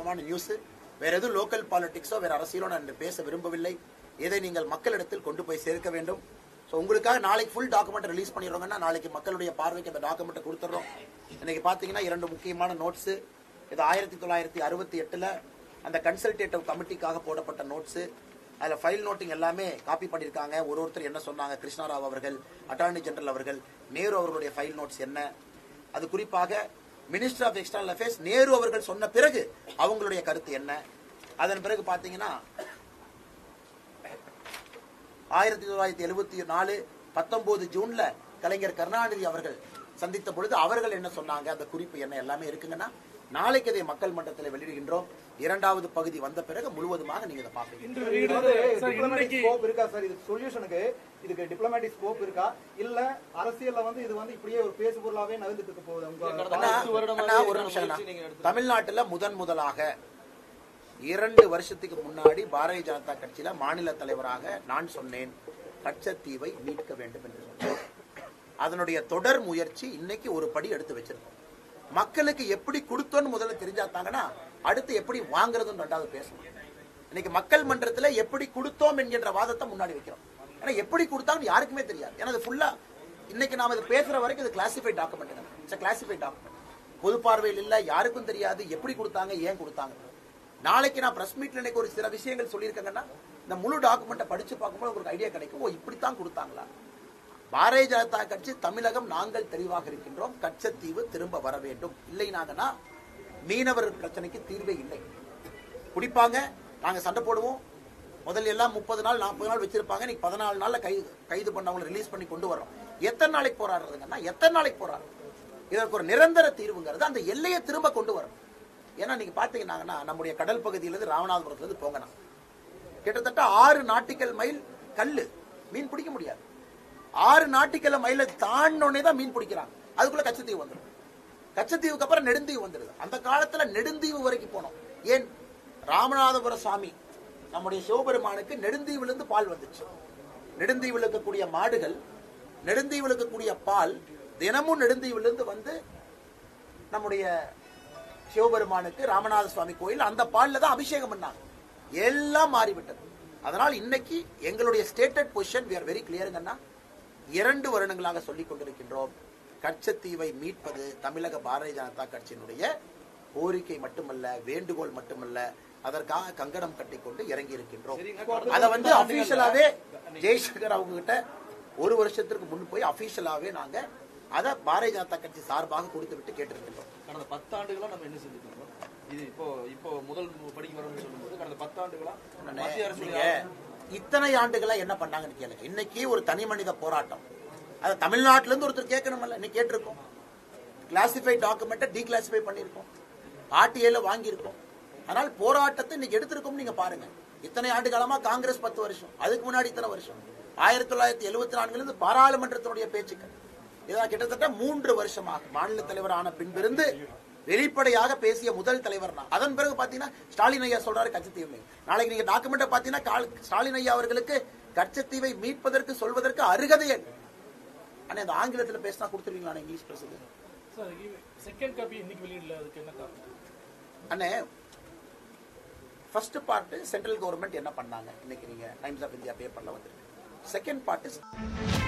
முக்கியமான நியூஸ். வேற எதுவும் லோக்கல் பாலிடிக்ஸோ வேற அரசியலோ நான் பேச விரும்பவில்லை. இதை நீங்கள் மக்களிடத்தில் கொண்டு போய் சேர்க்க வேண்டும். ஸோ உங்களுக்காக நாளைக்கு ஃபுல் டாக்குமெண்ட் ரிலீஸ் பண்ணிடுறோங்கன்னா நாளைக்கு மக்களுடைய பார்வைக்கு அந்த டாக்குமெண்ட்டை கொடுத்துட்றோம். இன்னைக்கு பார்த்தீங்கன்னா 2 முக்கியமான நோட்ஸு. இது 1968 அந்த கன்சல்டேட்டிவ் கமிட்டிக்காக போடப்பட்ட நோட்ஸு. அதில் ஃபைல் நோட்டிங் எல்லாமே காப்பி பண்ணியிருக்காங்க. ஒருத்தர் என்ன சொன்னாங்க, கிருஷ்ணராவ் அவர்கள், அட்டார்னி ஜெனரல் அவர்கள், நேரு அவர்களுடைய ஃபைல் நோட்ஸ் என்ன, அது குறிப்பாக minister of external affairs Nehru அவர்கள் சொன்ன பிறகு அவங்களுடைய கருத்து என்ன. அதன் பிறகு பார்த்தீங்கன்னா 1974 19 ஜூன்ல கலைஞர் கருணாநிதி அவர்கள் சந்தித்த பொழுது அவர்கள் என்ன சொன்னாங்க, அந்த குறிப்பு என்ன, எல்லாமே இருக்குங்கன்னா நாளைக்கு அதை மக்கள் மன்றத்தில் வெளியிடுகின்றோம். 2வது பகுதி வந்த பிறகு முழுவதுமாக நீங்க இதை பாப்பீங்க. இதுக்கு டிப்ளமேட்டிக் ஸ்கோப் இருக்கா இல்ல அரசியல்ல இது இப்படியே ஒரு பேசு பொருளாவே நகர்ந்துட்டு போகுது? ஒரு நிமிஷம். தமிழ்நாட்டுல முதலாக 2 வருஷத்துக்கு முன்னாடி பாரதிய ஜனதா கட்சியில மாநில தலைவராக நான் சொன்னேன், கச்சத்தீவை மீட்க வேண்டும் என்று சொன்னேன். அதனுடைய தொடர் முயற்சி இன்னைக்கு ஒரு படி எடுத்து வச்சிருக்கோம். மக்களுக்கு எப்படி கொடுத்தோன்னு முதல்ல தெரிஞ்சாத்தாங்கன்னா அடுத்து எப்படி வாங்குறதுன்னு 2வது பேசணும். இன்னைக்கு மக்கள் மன்றத்தில் எப்படி கொடுத்தோம் என்கின்ற வாதத்தை முன்னாடி வைக்கிறோம். ஏன்னா எப்படி கொடுத்தாங்கன்னு யாருக்குமே தெரியாது. ஏன்னா அது ஃபுல்லா இன்னைக்கு நாம இது பேசுற வரைக்கும் இது classified document. It's classified document. பொது பார்வையில் இல்ல, யாருக்கும் தெரியாது எப்படி கொடுத்தாங்க, ஏன் கொடுத்தாங்க. நாளைக்கு நான் பிரஸ் மீட்ல இன்னைக்கு ஒரு சில விஷயங்கள் சொல்லியிருக்கேங்கன்னா இந்த முழு டாக்குமெண்ட்டை படிச்சு பார்க்கும்போது உங்களுக்கு ஐடியா கிடைக்கும், ஓ இப்படித்தான் கொடுத்தாங்களா. பாரதிய ஜனதா கட்சி தமிழகம் நாங்கள் தெளிவாக இருக்கின்றோம், கச்சத்தீவு திரும்ப வர வேண்டும். இல்லைனாங்கன்னா மீனவர் பிரச்சனைக்கு தீர்வே இல்லை. குடிப்பாங்க, நாங்க சண்டை போடுவோம். முதல்ல எல்லாம் 30 நாள் 40 நாள் வச்சிருப்பாங்க. இன்னைக்கு 14 நாள்ல கைது பண்ணவங்களை ரிலீஸ் பண்ணி கொண்டு வரோம். எத்தனை நாளைக்கு போராடுறதுங்கன்னா எத்தனை நாளைக்கு போராடுறோம். இதற்கு ஒரு நிரந்தர தீர்வுங்கிறது அந்த எல்லையை திரும்ப கொண்டு வரும். ஏன்னா நீங்க பாத்தீங்கன்னா நம்முடைய கடல் பகுதியிலிருந்து ராமநாதபுரத்துல இருந்து போங்கண்ணா கிட்டத்தட்ட 6 நாட்டிக்கல் மைல் கல்லு, மீன் பிடிக்க முடியாது. 6 நாட்டிக்கல் மைல தாண்டோனே தான் மீன் பிடிக்கிறாங்க. அதுக்குள்ள கச்சத்தீவு வந்துடும். கச்சத்தீவுக்கு அப்புறம் நெடுந்தீவு வந்துடுது. அந்த காலத்துல நெடுந்தீவு வரைக்கும் போனோம். ஏன், ராமநாதபுர சாமி நம்முடைய சிவபெருமானுக்கு நெடுந்தீவுல இருந்து பால் வந்துச்சு. நெடுந்தீவில் இருக்கக்கூடிய மாடுகள், நெடுந்தீவில் இருக்கக்கூடிய பால் தினமும் நெடுந்தீவுல இருந்து வந்து நம்முடைய சிவபெருமானுக்கு ராமநாத சுவாமி கோயில் அந்த பால்ல தான் அபிஷேகம் பண்ணாங்க. எல்லாம் மாறிவிட்டது. அதனால் இன்னைக்கு எங்களுடைய stated position we are very clearங்கன்னா 2 வருடங்களாக சொல்லிக் கொண்டிருக்கின்றோம். கச்சத்தீவை மீட்பது தமிழக பாரதிய ஜனதா கட்சியினுடைய கோரிக்கை மட்டுமல்ல, வேண்டுகோள் மட்டுமல்ல, அதற்காக கங்கணம் கட்டிக்கொண்டு இறங்கி இருக்கின்றோம். அதை அபிஷியலாவே ஜெய்சங்கர் அவங்க கிட்ட 1 வருஷத்திற்கு முன் போய் அபிஷியலாவே நாங்க அதை பாரதிய ஜனதா கட்சி சார்பாக கொடுத்து விட்டு கேட்டிருக்கின்றோம். கடந்த 10 ஆண்டுகளா நம்ம என்ன செஞ்சுட்டு இருக்கோம்? இது இப்போ முதல் படிக்கு வரணும்னு சொல்லும்போது கடந்த 10 ஆண்டுகளா மத்திய அரசு இத்தனை ஆண்டுகளா என்ன பண்ணாங்கன்னு கேளுங்க. இன்னைக்கு ஒரு தனி மனித போராட்டம். அதை தமிழ்நாட்டில இருந்து ஒருத்தர் கேட்கணும்ல, இன்னைக்கு கேட்டிருக்கோம். கிளாசிஃபைட் டாக்குமெண்ட்டை டீகிளாசிஃபை பண்ணியிருக்கோம், ஆர்டிஐல வாங்கியிருக்கோம். அதனால் போராட்டத்தை இன்னைக்கு எடுத்திருக்கோம். நீங்க பாருங்க, இத்தனை ஆண்டு காலமா காங்கிரஸ் 10 வருஷம், அதுக்கு முன்னாடி இத்தனை வருஷம் 1974 பாராளுமன்றத்தினுடைய பேச்சுக்கள், இதான் கிட்டத்தட்ட 3 வருஷமாக மாநில தலைவர் ஆன பின்பிருந்து வெளிப்படையாக பேசிய முதல் தலைவர் நான். அதன் பிறகு பாத்தீங்கன்னா ஸ்டாலின் ஐயா சொல்றாரு கச்சத்தீவை. நாளைக்கு நீங்க டாக்குமெண்ட்டை பாத்தீங்கன்னா ஸ்டாலின் ஐயா அவர்களுக்கு கச்சத்தீவை மீட்பதற்கு சொல்வதற்கு அருகதை. ஆனா இந்த ஆங்கிலத்தில் பேசினா கொடுத்துருவீங்களா? இங்கிலீஷ் பேசுது அண்ணே. ஃபர்ஸ்ட் பார்ட் சென்ட்ரல் கவர்மெண்ட் என்ன பண்ணாங்க, இன்னைக்கு நீங்க டைம்ஸ் ஆஃப் இந்தியா பேப்பர்ல வந்துருக்கு. Second part